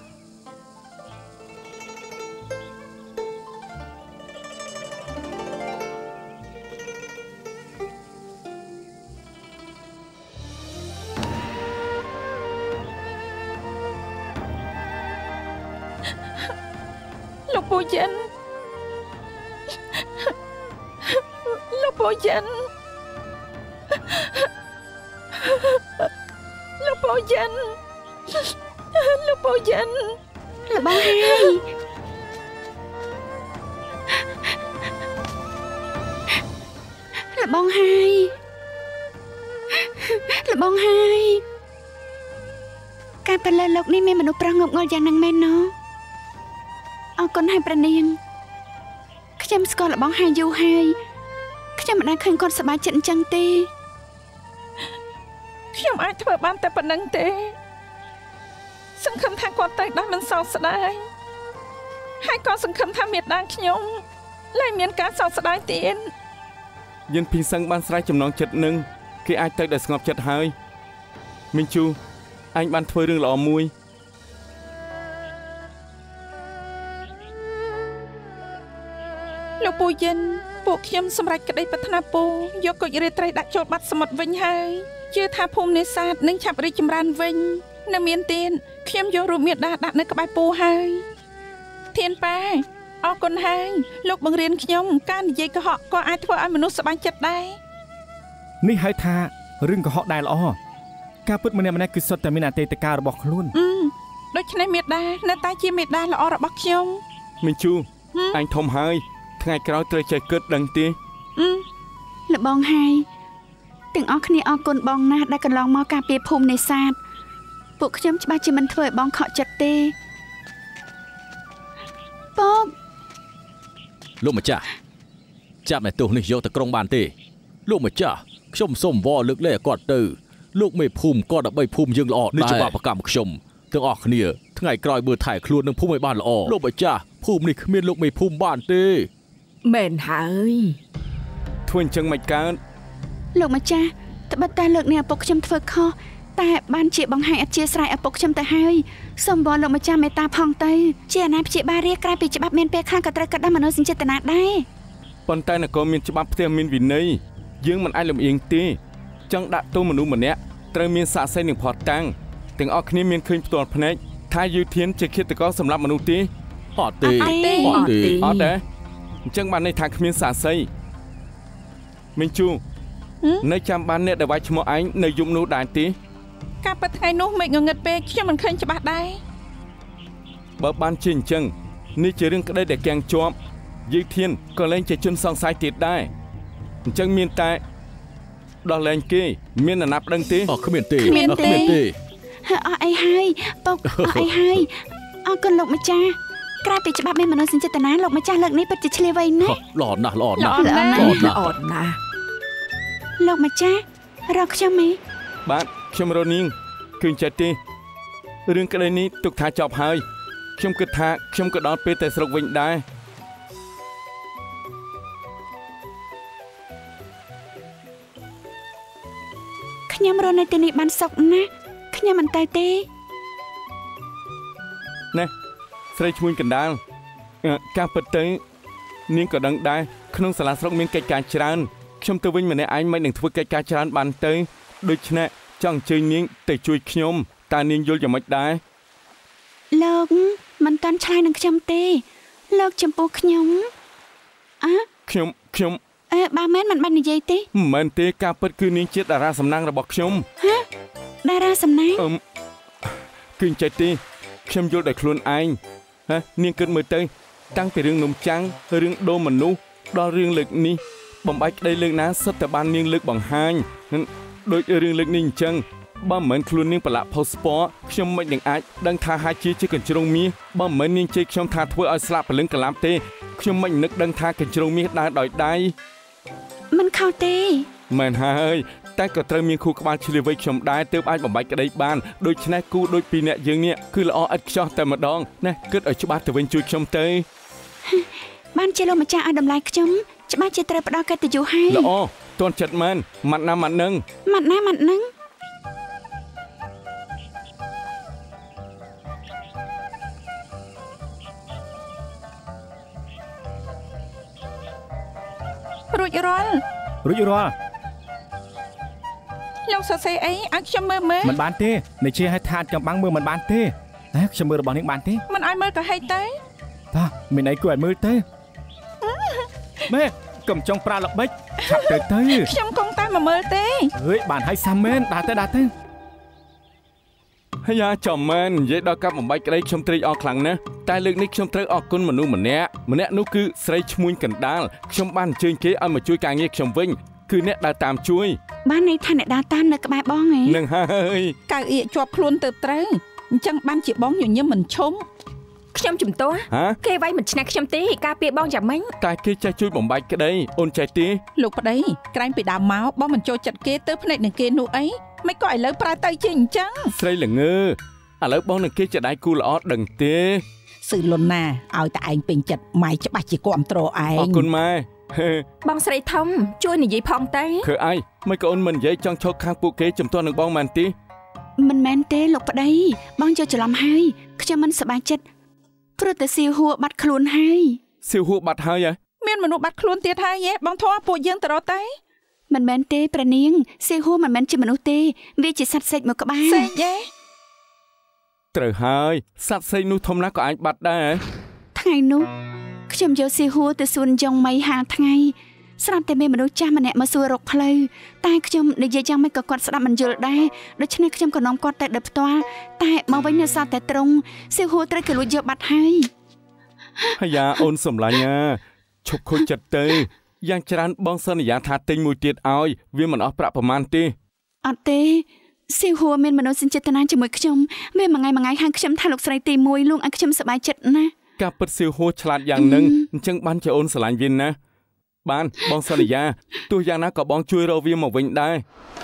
លោកពូចិនលោកពូចិនលោកពូចិនលោកពូចិនលបងហើយលបងហើយលបងហើយការប្រឡែលោកនេះមានមនុស្សប្រុសងប់ងល់យ៉ាងណាស់មែនណោះអរគុណហើយប្រនាងខ្ញុំស្គាល់លបងហើយយូរហើយខ្ញុំមិនដែលឃើញគាត់សប្បាយចិត្តអញ្ចឹងទេខ្ញុំអាចធ្វើបានតែប៉ុណ្្នឹងទេសង្ឃឹមថាគាត់ទៅដល់មិនសោកស្ដាយហើយក៏សង្ឃឹមថាមេដាខ្ញុំលែងមានការសោកស្ដាយទៀតយិនភីសឹងបានស្រែកចំណងចិត្តនឹងគេអាចទៅដោយស្ងប់ចិត្តហើយមីងជូអញបានធ្វើរឿងល្អមួយលោកពូយិនពួកខ្ញុំសម្រេចក្តីប្រាថ្នាពូយកគុជរាត្រីដាក់ចូលបាត់សមុទ្រវិញហើយជឿថាភូមិនេសាទនឹងឆាប់រីកចម្រើនវិញនៅមានទៀនខ្ញុំយករូបមេដាដាក់នៅក្បែរពូហើយធានប៉ាអរគុណហើយលោកបង្រៀនខ្ញុំការនិយាយកុហកក៏អាចធ្វើឲ្យមនុស្សសប្បាយចិត្តដែរនេះហៅថារឿងកុហកដែលល្អការពិតម្នាក់ៗគឺសុទ្ធតែមានអតីតកាលរបស់ខ្លួនដូច្នេះមេដានៅតែជាមេដាល្អរបស់ខ្ញុំមីងជូអញធំហើយថ្ងៃក្រោយត្រូវចេះគិតដឹងទេលបងហើយទាំងអស់គ្នាអរគុណបងណាស់ដែលកន្លងមកការពារភូមិនេសាទពួកខ្ញុំច្បាស់ជាមិនធ្វើឲ្យបងខកចិត្តទេពកលោកម្ចាស់ចាប់អ្នកទោសនេះយកទៅក្រុងបានទេលោកម្ចាស់ខ្ញុំសូមវល់លើកលែងគាត់ទៅលោកមេភូមិក៏ដើម្បីភូមិយើងល្អនេះជាបាបកម្មខ្ញុំទាំងអស់គ្នាថ្ងៃក្រោយមើលថែខ្លួននឹងភូមិឲ្យបានល្អលោកម្ចាស់ភូមិនេះគ្មានលោកមេភូមិបានទេមែនហើយធ្វើអញ្ចឹងមិនកើតលោកម្ចាស់ត្បិតតែលើកនេះឪពុកខ្ញុំធ្វើខុសតែបានជាបង្ហាញអធិស្ឋានឪពុកខ្ញុំទៅហើយសូមវល់លោកម្ចាស់មេត្តាផងទៅជាអាណាព្យាបាលរាជក្រៅពីច្បាប់មានពេលខ្លះក៏ត្រូវកាត់ដល់មនោសញ្ចេតនាដែរប៉ុន្តែនគរមានច្បាប់ផ្ទះមានវិន័យយើងមិនអាចលំអៀងទេចង់ដាក់ទោសមនុស្សម្នាក់ត្រូវមានសាក្សីនិងភស្តុតាងទាំងអស់គ្នាមានឃើញផ្ទាល់ភ្នែកថាយូធានជាឃាតករសម្រាប់មនុស្សទេអត់ទេអត់ដែរអញ្ចឹងបានន័យថាគ្មានសាក្សីមីងជូនៅចាំបានអ្នកដែលវាយឈ្មោះឯងនៅយប់នោះដែរទេការពិតថ្ងៃនោះមេឃងងឹតពេកខ្ញុំមិនឃើញច្បាស់ដែរបើបានជាអញ្ចឹងនេះជារឿងក្តីដែលគាំងជាប់យីធានក៏លែងជាជនសង្ស័យទៀតដែរអញ្ចឹងមានតែដោះលែងគេមានអាណត្តិដឹងទេគ្មានទេអស់អីហើយពុកអស់អីហើយអរគុណលោកម្ចាស់ក្រៅពីច្បាប់មានមនោសញ្ចេតនាលោកម្ចាស់លើកនេះពិតជាឆ្លៀវវៃណាស់ល្អណាស់លោកម្ចាស់រកខ្ញុំទេបាទខ្ញុំរនាងឃើញចិត្តទេរឿងក្តីនេះទុកថាចប់ហើយខ្ញុំគិតថាខ្ញុំក៏ដល់ពេលទៅស្រុកវិញដែរខ្ញុំរស់នៅទីនេះបានសុខណាស់ខ្ញុំមិនទៅទេណែស្រីឈ្មោះកណ្ដាលការពិតទៅនាងក៏ដឹងដែរក្នុងសាលាស្រុកមានកិច្ចការច្រើនខ្ញុំទៅវិញម្នាក់ឯងមិននឹងធ្វើកិច្ចការច្រើនបានទៅដូច្នេះចង់អញ្ជើញនាងទៅជួយខ្ញុំតើនាងយល់យ៉ាងម៉េចដែរលោកមិនតាន់ឆ្លើយនឹងខ្ញុំទេលោកចំពោះខ្ញុំខ្ញុំបើមែនមិនបាននិយាយទេមិនមែនទេការពិតគឺនាងជាតារាសំណាងរបស់ខ្ញុំតារាសំណាងគឺចេះទេខ្ញុំយល់ដោយខ្លួនឯងនាងគិតមើលទៅតាំងពីរឿងនំចាំងរឿងដូរមនុស្សដល់រឿងលើកនេះបំបែកក្តីលើកណាសិតតែបាននាងលើកបង្ហាញដូចរឿងលើកនេះអញ្ចឹងបើមិនមែនខ្លួននាងប្រឡាក់ផុសស្ពតខ្ញុំមិននឹងអាចដឹងថាហាជាកញ្ជ្រោងមាសបើមិនមែននាងជ័យខ្ញុំថាធ្វើឲ្យស្លាប់ព្រលឹងកលាប់ទេខ្ញុំមិននឹកដឹងថាកញ្ជ្រោងមាសដើរដោយដៃមិនខុសទេមែនហើយតែក៏ត្រូវមានគូក្បាលឆ្លៀវវៃខ្ញុំដែរទើបអាចបំបាច់ក្តីបានដូច្នេះគូដូចពីអ្នកយើងនេះគឺល្អឥតខ្ចោះតែម្ដងណាគិតឲ្យច្បាស់ទៅវិញជួយខ្ញុំទៅបានជាលោកម្ចាស់ឲ្យតម្លៃខ្ញុំច្បាស់ជាត្រូវផ្ដល់កិត្តិយសហើយល្អទាន់ចិត្តមែនម៉ាត់ណាម៉ាត់នឹងរួចរាល់លោកសរសេរអីឲ្យខ្ញុំមើលមិនបានទេនិយាយឲ្យថាចំបាំងមើលមិនបានទេតែខ្ញុំមើលរបស់នាងបានទេមិនឲ្យមើលក៏ហេតុទៅតាមានអីគួរឲ្យមើលទៅម៉ែកុំចង់ប្រើល្បិចឆាប់ទៅខ្ញុំគង់តែមកមើលទេអើយបានឲ្យសាំមែនដើរទៅហើយចាំមែននិយាយដល់កាប់បំបាច់ក្តីខ្ញុំត្រេកអរខ្លាំងណាស់តែលើកនេះខ្ញុំត្រូវអរគុណមនុស្សម្នាក់នោះគឺស្រីឈ្មួញកណ្ដាលខ្ញុំបានអញ្ជើញគេឲ្យមកជួយការងារខ្ញុំវិញគឺអ្នកដើរតាមជួយបានន័យថាអ្នកដើរតាមនៅក្បែរបងហ៎នឹងហើយកៅអៀជាប់ខ្លួនទៅត្រូវអញ្ចឹងបានជាបងញញឹមមិនឈុំខ្ញុំជំទាស់គេវាយមិនឆ្នះខ្ញុំទេការពារបងយ៉ាងម៉េចតែគេចេះជួយបំបាច់ក្តីអូនចេះទេលោកប្តីក្រែងពីដើមមកបងមិនចូលចិត្តគេទៅភ្នែកនឹងគេនោះអីមិនក៏ឥឡូវប្រើទៅជាអញ្ចឹងស្រីល្ងើឥឡូវបងនឹងគេជាដៃគូល្អដឹងទេស៊ឺលុនណាឲ្យតែឯងពេញចិត្តម៉ែច្បាស់ជាគ្រប់ត្រឯងអរគុណម៉ែបងស្រីធំជួយនិយាយផងទៅគឺអីមិនក៏អូនមិននិយាយចង់ឈប់ខាងពួកគេជំទាស់នឹងបងមែនទេមិនមែនទេលោកប្តីបងចូលច្រឡំហើយខ្ញុំមិនសប្បាយចិត្តព្រោះតែសៀវហួរបាត់ខ្លួនហើយសៀវហួរបាត់ហើយមានមនុស្សបាត់ខ្លួនទៀតហើយបងធေါ်ពួកយើងទៅរត់ទៅមិនមែនទេព្រះនាងសៀវហួរមិនមែនជាមនុស្សទេវាជាសត្វសេកមួយក្បាលសេកត្រូវហើយសត្វសេកនោះធំណាស់ក៏អាចបាត់ដែរថ្ងៃនោះខ្ញុំយកសៀវហួរទៅសួនយ៉ុងមីហាលថ្ងៃស្រាប់តែមានមនុស្សចាស់ម្នាក់មកសួររកផ្លូវតែខ្ញុំនិយាយយ៉ាងម៉េចក៏គាត់ស្ដាប់មិនយល់ដែរដូច្នេះខ្ញុំក៏នាំគាត់ទៅដឹកផ្ទាល់តែមកវិញនៅសល់តែត្រង់សៀវហួរត្រូវគេលួចយកបាត់ហើយអូនសម្លាញ់ឈប់ខូចចិត្តទៅយ៉ាងច្រើនបងសន្យាថាទិញមួយទៀតឲ្យវាមិនអស់ប្រាក់ប្រមាណទេអត់ទេសៀវហួរមានមនោសញ្ចេតនាជាមួយខ្ញុំវាមួយថ្ងៃហៅខ្ញុំថាលោកស្រីទី1លោកឲ្យខ្ញុំសប្បាយចិត្តណាស់ការពិតសៀវហួរឆ្លាតយ៉ាងនឹងអញ្ចឹងបានជាអូនស្រឡាញ់វាណាបានបងសន្យាទោះយ៉ាងណាក៏បងជួយរកវាមកវិញដែរ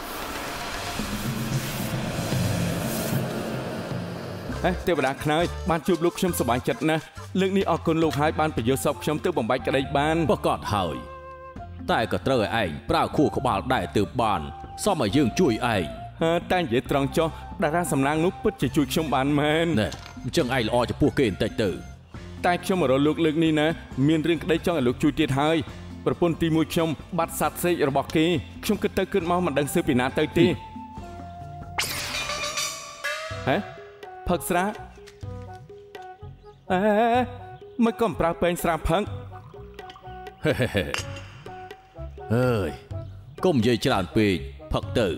ទេវតាខ្នើយបានជួបលោកខ្ញុំសប្បាយចិត្តណាស់លើកនេះអរគុណលោកហើយបានបញ្យល់សពខ្ញុំទៅបំបាច់ក្តីបានប្រកាសហើយតែក៏ត្រូវឲ្យឯងប្រើខួរក្បាលដែរទើបបានសមឲ្យយើងជួយឯងតែនិយាយត្រង់ចុះតារាសំណាងនោះពិតជាជួយខ្ញុំបានមែនណែអញ្ចឹងឯងល្អចំពោះគេបន្តិចទៅតែខ្ញុំមករកលោកលើកនេះណាមានរឿងក្តីចង់ឲ្យលោកជួយទៀតហើយប្រពន្ធទី1ខ្ញុំបាត់សត្វសេករបស់គេខ្ញុំគិតទៅគិតមកមិនដឹងសើពីណាទៅទេផឹកស្រាមិនក៏ប្រើពេងស្រាផឹកអើយកុំនិយាយច្រើនពេកផឹកទៅ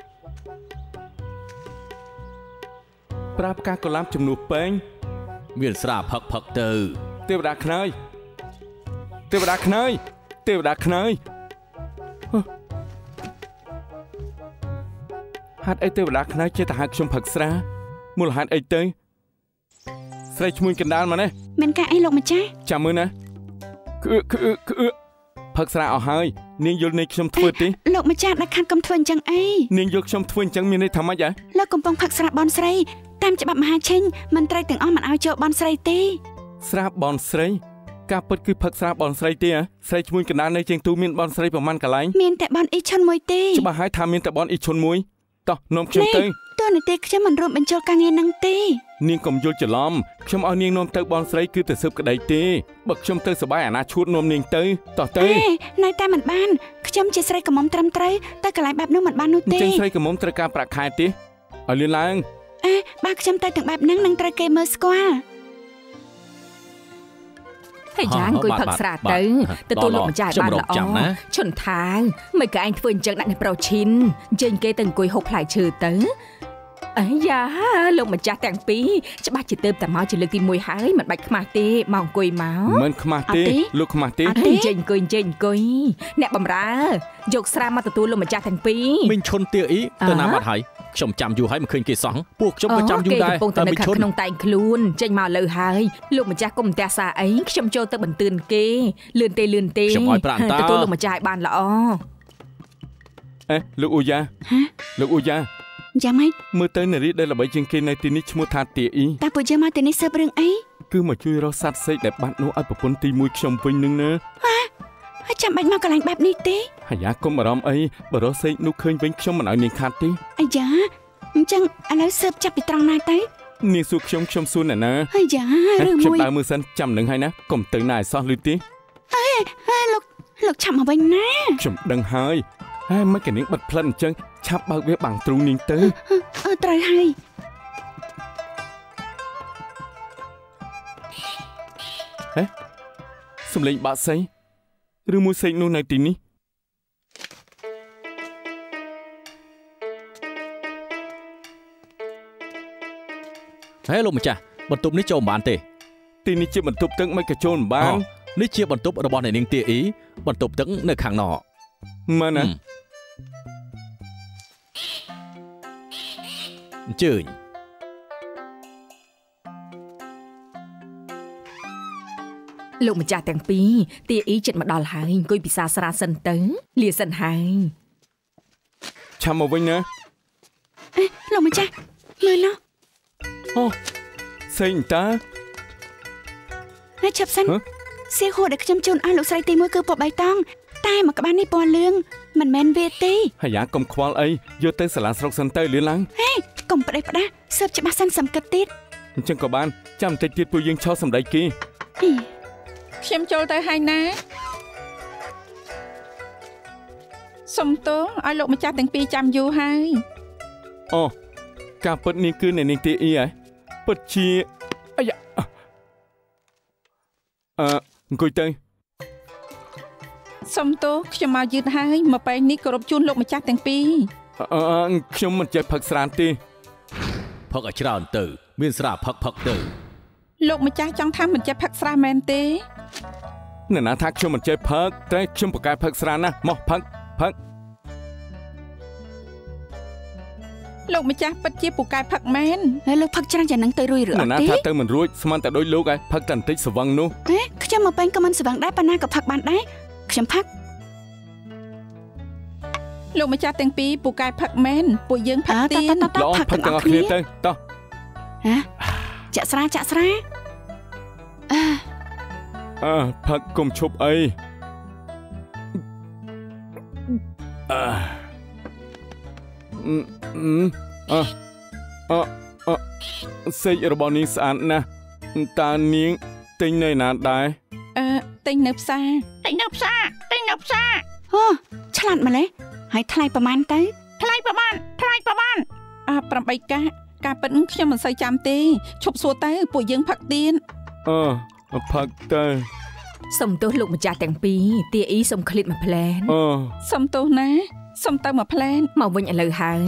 ប្រើផ្កាកុលាបជំនួសពេងមានស្រាផឹកទៅទេវតាខ្នើយទេវតាខ្នើយហេតុអីទេវតាខ្នើយចេះតែហៅខ្ញុំផឹកស្រាមូលហេតុអីទៅស្រីឈ្មោះកណ្ដាលមកនេះមានការអីលោកម្ចាស់ចាំមើលណាផឹកស្រាអស់ហើយនាងយល់នៃខ្ញុំធ្វើទេលោកម្ចាស់ដាក់ខាត់កុំធ្វើអញ្ចឹងអីនាងយល់ខ្ញុំធ្វើអញ្ចឹងមានន័យថាម៉េចលោកកំពុងផឹកស្រាបនស្រីតាមច្បាប់មហាឆេងមិនត្រូវទាំងអស់មិនឲ្យចូលបនស្រីទេស្រាបនស្រីការពិតគឺផឹកស្រាបនស្រីទេស្រីឈ្មោះកណ្ដាលនៅជាងទូមានបនស្រីប្រមាណកន្លែងមានតែបនអ៊ីឈុនមួយទេច្បាស់ហើយថាមានតែបនអ៊ីឈុនមួយតោះនាំខ្ញុំទៅតើនេះទេខ្ញុំមិនរួមបញ្ចូលការងារនឹងទេនាងកុំយល់ច្រឡំខ្ញុំឲ្យនាងនាំទៅបនស្រីគឺទៅស៊ើបក្តីទេបើខ្ញុំទៅសបាយអាណាឈួតនាំនាងទៅតោះទៅណៃតែមិនបានខ្ញុំជាស្រីកំមុំត្រឹមត្រូវតែកន្លែងបែបនោះមិនបាននោះទេចឹងស្រីកំមុំត្រូវការប្រាក់ខែទេឲ្យលឿនឡើងបើខ្ញុំទៅទាំងបែបហ្នឹងនឹងត្រូវគេមើលស្គាល់ហើយយ៉ាងអង្គុយផឹកស្រាទៅទទួលលោកម្ចាស់បានល្អឈុនថាងមិនក៏ឯងធ្វើអញ្ចឹងដាក់នៅប្រូឈីនចេញគេទៅអង្គុយហូបផ្លែឈើទៅអាយ៉ាលោកម្ចាស់ទាំងពីរច្បាស់ជាទៅតែមកជាលើកទី1ហើយមិនបាច់ខ្មាស់ទេមកអង្គុយមកមិនខ្មាស់ទេលោកខ្មាស់ទេចេញអង្គុយអ្នកបម្រើយកស្រាមកទទួលលោកម្ចាស់ទាំងពីរមិញឈុនទាអ៊ីទៅណាបាត់ហើយខ្ញុំចាំយូរហើយមិនឃើញគេសោះពួកខ្ញុំក៏ចាំយូរដែរតែមិញឈុនក្នុងតែងខ្លួនចេញមកលើហើយលោកម្ចាស់កុំផ្ទះសាអីខ្ញុំចូលទៅបន្ទឿនគេលឿនទេខ្ញុំឲ្យប្រាំតាទទួលលោកម្ចាស់ឲ្យបានល្អលោកអូយ៉ាលោកអូយ៉ាយ៉ាងម៉េចមើលទៅនារីដែលល្បីជាងគេនៅទីនេះឈ្មោះថាទាអ៊ីតែពួកយើងមកទីនេះសើបរឿងអីគឺមកជួយរកសត្វសេកដែលបាត់នោះឲ្យប្រពន្ធទី1ខ្ញុំវិញនឹងណាហើយចាំបាច់មកកន្លែងបែបនេះទេអាយ៉ាកុំបារម្ភអីបើរកសេកនោះឃើញវិញខ្ញុំមិនឲ្យនាងខាត់ទេអាយ៉ាអញ្ចឹងឥឡូវសើបចាប់ពីត្រង់ណាទៅនាងសួរខ្ញុំសួរអ្នកណាអាយ៉ារឿងមួយខ្ញុំដើរមើលសិនចាំនឹងហើយណាកុំទៅណាឲ្យសោះលឺទេលោកឆាប់មកវិញណាខ្ញុំដឹងហើយមិនក៏នាងបិទផ្លិតអញ្ចឹងឆាប់បើកវាបាំងទ្រូងនាងទៅត្រូវហើយសំលេងបាក់សីឬមួយសេកនោះនៅទីនេះហេលោកម្ចាស់បន្ទប់នេះចូលមិនបានទេទីនេះជាបន្ទប់ទឹកមិនក៏ចូលមិនបាននេះជាបន្ទប់របស់អ្នកនាងទាអ៊ីបន្ទប់ទឹកនៅខាងណោមែនណាអញ្ជើញលោកម្ចាស់ទាំងពីរទាអ៊ីចិត្តមកដល់ហើយអង្គុយពិសាស្រាសិនទៅលាសិនហើយឆាប់មកវិញណាលោកម្ចាស់មើលនោះអូសេងតាហើយឆាប់សិនសៀវហួរដែលខ្ញុំជូនឲ្យលោកស្រីទី1គឺពណ៌បៃតងតែមកក្បាលនេះពណ៌លឿងមិនមែនវាទេហើយយ៉ាកុំខ្វល់អីយកទៅសាលាស្រុកសិនទៅលឿនឡើងហេកុំផ្ដេសផ្ដាស់សើបច្បាស់សិនសំកិតទៀតអញ្ចឹងក៏បានចាំបន្តិចទៀតពួកយើងឈរសម្ដីគេខ្ញុំចូលទៅហើយណាសុំទោសឲ្យលោកម្ចាស់ទាំងពីរចាំយូរហើយអូការពិតនេះគឺអ្នកនាងទាអ៊ីហ៎ពិតជាអាយ៉ាអង្គុយទៅសុំទោសខ្ញុំមកយឺតហើយមកពេលនេះគោរពជូនលោកម្ចាស់ទាំងពីរខ្ញុំមិនចេះផឹកស្រាទេផឹកឲ្យច្រើនទៅមានស្រាផឹកទៅលោកម្ចាស់ចង់ថាមិនចេះផឹកស្រាមែនទេអ្នកណាថាខ្ញុំមិនចេះផឹកតែខ្ញុំប្រកែកផឹកស្រាណាមកផឹកលោកម្ចាស់ពិតជាពូកែផឹកមែនហើយលោកផឹកច្រើនយ៉ាងហ្នឹងទៅរួចឬអត់ទេអ្នកណាថាទៅមិនរួចស្មានតែដូចលោកឯងផឹកតែបន្តិចស្វឹងនោះខ្ញុំមកពេញក៏មិនស្វឹងដែរប៉ុន្តែក៏ផឹកបានដែរខ្ញុំផឹកលោកម្ចាស់ទាំងពីរពូកែផឹកមែនពួកយើងផឹកទៀនល្អផឹកទាំងអស់គ្នាទៅតោះចាក់ស្រាផឹកកុំឈប់អីសេករបស់នាងស្អាតណាស់តើនាងទិញនៅណាដែរទិញនៅផ្សារអូឆ្លាតម្លេះហើយថ្លៃប្រហែលទៅថ្លៃប្រហែល8កាការពិតខ្ញុំមិនសូវចាំទេឈប់សួរទៅពួកយើងផឹកទៀនផឹកទៅសុំទោសលោកម្ចាស់ទាំងពីរទាអ៊ីសុំឃ្លៀតមួយផ្លែនសុំទោសណាសុំទៅមួយផ្លែនមកវិញឥឡូវហើយ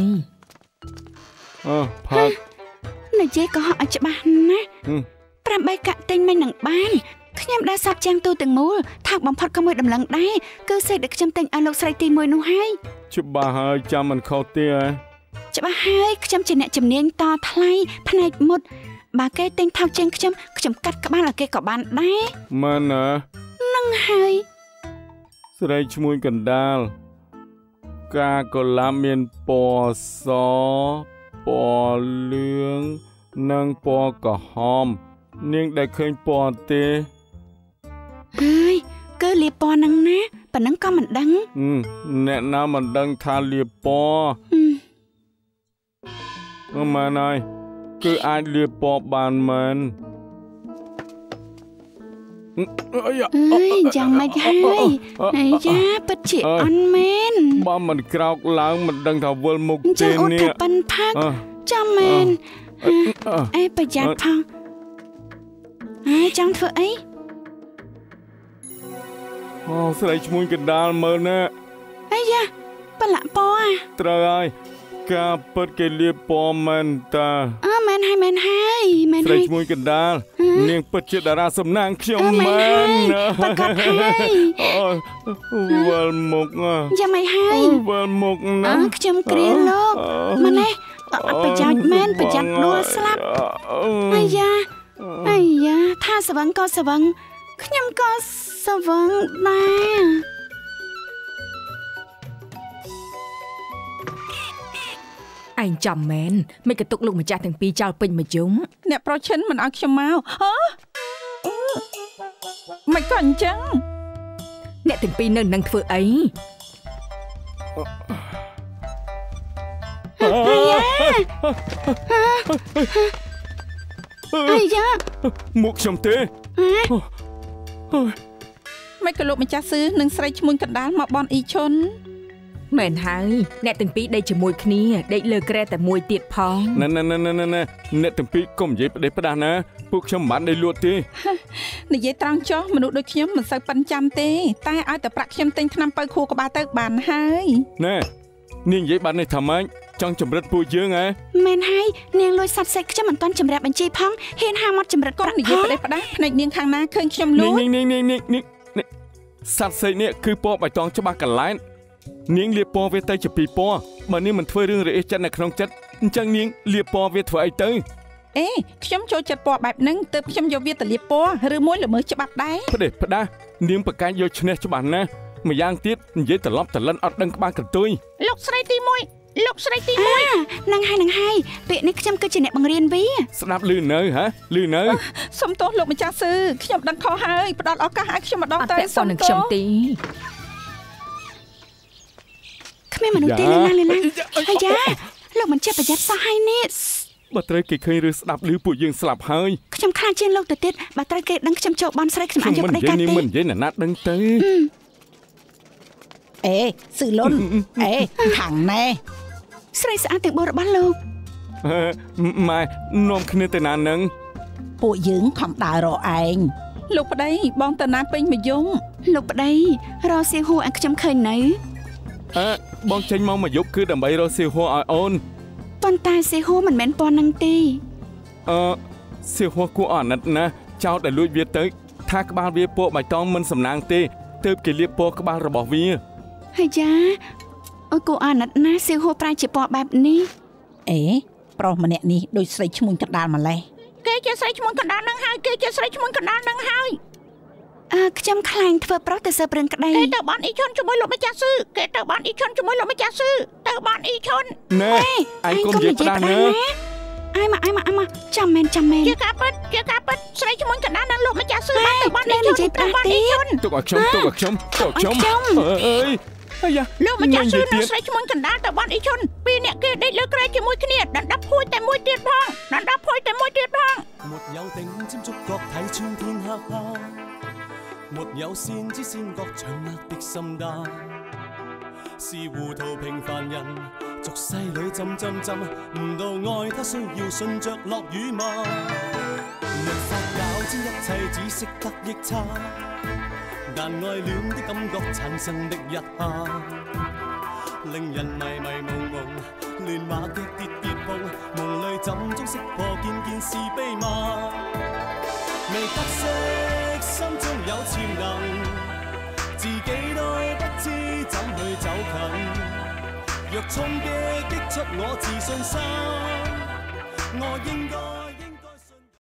ផឹកនិយាយក៏ហក់ឲ្យច្បាស់ណា8កាក់ទិញមិននឹងបានខ្ញុំដើរសាប់ជាងទូទាំងមូលថោកបំផុតក៏មួយដំឡឹងដែរគឺសេកដែលខ្ញុំទិញឲ្យលោកស្រីទី1នោះហើយច្បាស់ហើយចាំមិនខុសទេច្បាស់ហើយខ្ញុំជាអ្នកជំនាញតថ្លៃផ្នែកមុតបើគេទិញថោកជាងខ្ញុំកាត់ក្បាលឲ្យគេក៏បានដែរមែនណានឹងហើយស្រីឈ្មួញកណ្ដាលការកូឡាមានពណ៌សពណ៌លឿងនិងពណ៌ក្រហមនាងដែលឃើញពណ៌ទេហើយគឺលាពណ៌ហ្នឹងណាប៉ុណ្ណឹងក៏មិនដឹងអ្នកណាមិនដឹងថាលាពណ៌មែនហើយគឺអាចលាពណ៌បានមែនយ៉ាងម៉េចហើយយ៉ាពិតជាអន់មែនបើមិនក្រោកឡើងមិនដឹងថាវិលមុខទេនេះប៉ិនផឹកចាំមែនប្រយ័ត្នផងចង់ធ្វើអីស្រីឈ្មួញកណ្ដាលមើលណាអាយ៉ាប្រឡាក់ពណ៌ត្រូវហើយការពិតគេលាពណ៌មែនតាមែនហើយស្រីឈ្មួញកណ្ដាលនាងពិតជាតារាសំណាងខ្ញុំមែនប្រកាសហើយវិលមុខយ៉ាងម៉េចហើយវិលមុខណាខ្ញុំគ្រាលោកម៉ណែអត់ប្រយោជន៍មែនប្រយ័ត្នដួលស្លាប់អាយ៉ាថាស្វឹងក៏ស្វឹងខ្ញុំក៏ស្វឹងដែរឯងចាំមែនមិនក៏ទុកលោកម្ចាស់ទាំងពីរចោលពេញមួយយំអ្នកប្រុសឈិនមិនឲ្យខ្ញុំមកហ៎មិនក៏អញ្ចឹងអ្នកទាំងពីរនៅនឹងធ្វើអីអាយ៉ាមកខ្ញុំទេមិនក៏លោកម្ចាស់ស៊ឺនឹងស្រីឈ្មួញកណ្ដាលមកបនអ៊ីឈុនមែនហើយអ្នកទាំងពីរដេកជាមួយគ្នាដេកលើក្រែតែមួយទៀតផងណែអ្នកទាំងពីរកុំនិយាយផ្ដេសផ្ដាសណាពួកខ្ញុំមិនបានដេកលួចទេនិយាយត្រង់ចុះមនុស្សដូចខ្ញុំមិនសូវប៉ិនចាំទេតែឲ្យតែប្រាក់ខ្ញុំទិញថ្នាំបើខួរក្បាលទៅបានហើយណែនាងនិយាយបាននេះថាម៉េចចង់ចម្រិតពួកយើងហ៎មែនហើយនាងលួចសัตว์សេកខ្ញុំមិនទាន់ចម្រាបបញ្ជីផងហ៊ានហាមាត់ចម្រិតកុំនិយាយផ្ដេសផ្ដាសភ្នែកនាងខាងណាឃើញខ្ញុំលួចនាងសัตว์សេកនេះគឺពណ៌បៃតងច្បាស់កន្លែងនាងលាបពណ៌វាទៅជាពីរពណ៌បើនាងមិនធ្វើរឿងរអិះចិត្តនៅក្នុងចិត្តអញ្ចឹងនាងលាបពណ៌វាធ្វើអីទៅអេខ្ញុំចូលចិត្តពណ៌បែបហ្នឹងទើបខ្ញុំយកវាទៅលាបពណ៌ឬមួយល្មើសច្បាប់ដែរផ្ដេសផ្ដាសនាងប្រកាសយកឈ្នះច្បាស់ណាស់ម្យ៉ាងទៀតនិយាយត្រឡប់ត្រលិនអត់ដឹងក្បាលកន្ទុយលោកស្រីទី1លោកស្រីទី1 ហ្នឹងហើយពាក្យនេះខ្ញុំគឺជាអ្នកបង្រៀនវាស្ដាប់ឮនៅហ៎ឮនៅសុំទោសលោកម្ចាស់ស៊ឺខ្ញុំដឹងខុសហើយផ្ដល់ឱកាសឲ្យខ្ញុំម្ដងទៅសុំទោសខ្ញុំទីគ្មានមនុស្សទេលេងអាយ៉ាលោកមិនចេះប្រយ័ត្នសោះហើយនេះបើត្រូវគេឃើញឬស្ដាប់ឮពួកយើងស្លាប់ហើយខ្ញុំខ្លាចជាងលោកទៅទៀតបើត្រូវគេដឹងខ្ញុំចូលបនស្រីខ្ញុំអាចយកប្តីកាត់ទេមិននិយាយណាត់ដឹងទៅអេស៊ឺលុនអេខាងណែស្រីស្អាតទាំងបួនរបស់លោកម៉ែនាំគ្នាទៅណានឹងពួកយើងខំដើររកឯងលោកប្តីបងទៅណាពេញមួយយំលោកប្តីរកសៀវហួរឲ្យខ្ញុំឃើញនៅបងចេញមកមួយយប់គឺដើម្បីរកសៀវហួរឲ្យអូនប៉ុន្តែសៀវហួរមិនមែនពណ៌នឹងទេសៀវហួរគួរអាណិតណាចោលតែលួចវាទៅថាក្បាលវាពណ៌បៃតងមិនសំណាងទេទើបគេលាបពណ៌ក្បាលរបស់វាហើយយ៉ាគួរអាណិតណាសៀវហួរប្រែជាពណ៌បែបនេះអេប្រុសម្នាក់នេះដូចស្រីឈ្មួញកណ្ដាលម្លេះគេជាស្រីឈ្មួញកណ្ដាលនឹងហើយខ្ញុំខ្លាញ់ធ្វើប្រុសទៅសើបរឿងក្តីគេទៅបានអ៊ីឈុនជាមួយលោកម្ចាស់ស៊ឺទៅបានអ៊ីឈុនណែឯងកុំនិយាយផ្ដាស់ណាអាយមកចាំមែនជាការពិតស្រីឈ្មួញកណ្ដាលនឹងលោកម្ចាស់ស៊ឺបានទៅបានអ៊ីឈុនទុកឲ្យខ្ញុំអើយអាយ៉ាលោកម្ចាស់ស៊ឺនិងស្រីឈ្មួញកណ្ដាលទៅបានអ៊ីឈុនពីរអ្នកគេដេកលើក្រែជាមួយគ្នាដណ្ដប់ភួយតែមួយទៀតផង沒有頂尖觸覺睇穿天黑黑，沒有線之線覺掌握的心單，是糊塗平凡人俗世裏浸，悟到愛它需要順着落雨嘛，沒法搞清一切只識得臆測，但愛戀的感覺產生的一刻，令人迷蒙，亂馬腳跌碰，夢裏怎終識破件是秘密，未得悉心中有潛能，自己都不知怎去走近，若衝擊擊出我自信心，我應該